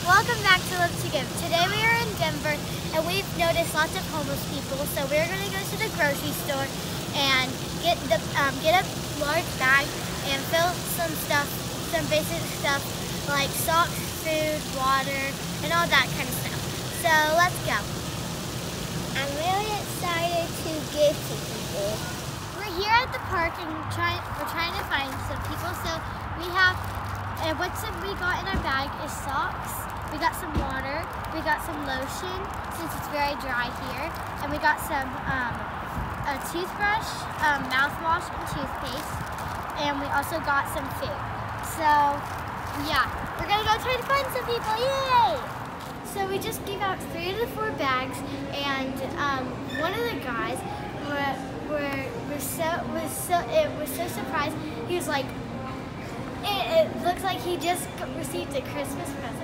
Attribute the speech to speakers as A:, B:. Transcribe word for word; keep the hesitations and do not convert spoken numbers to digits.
A: welcome back to Live to Give. Today we are in Denver and we've noticed lots of homeless people, so we're going to go to the grocery store and get the um, get a large bag and fill some stuff, some basic stuff like socks, food, water, and all that kind of stuff. So let's go.
B: I'm really excited to give to people.
A: We're here at the park and trying, we're trying to find some people. So we have, and what's we got in our bag is socks. We got some water. We got some lotion since it's very dry here, and we got some um, a toothbrush, um, mouthwash, and toothpaste, and we also got some food. So yeah, we're gonna go try to find some people. Yay! So we just gave out three of the four bags, and um, one of the guys were, were, was so was so it was so surprised. He was like, it, it looks like he just received a Christmas present.